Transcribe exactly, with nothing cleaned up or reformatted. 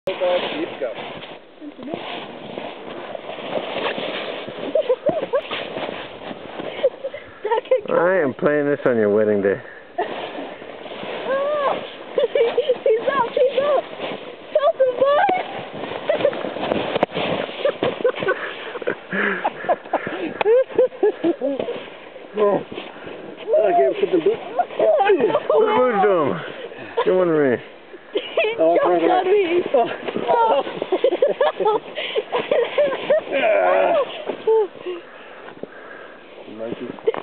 Let's go. I am playing this on your wedding day. Oh, he's up, he's up. Help him, boys. I gave him some boots. Put the boots to him. Come on to me. He Oh, jumped right, on me. Oh. Oh. Mikey.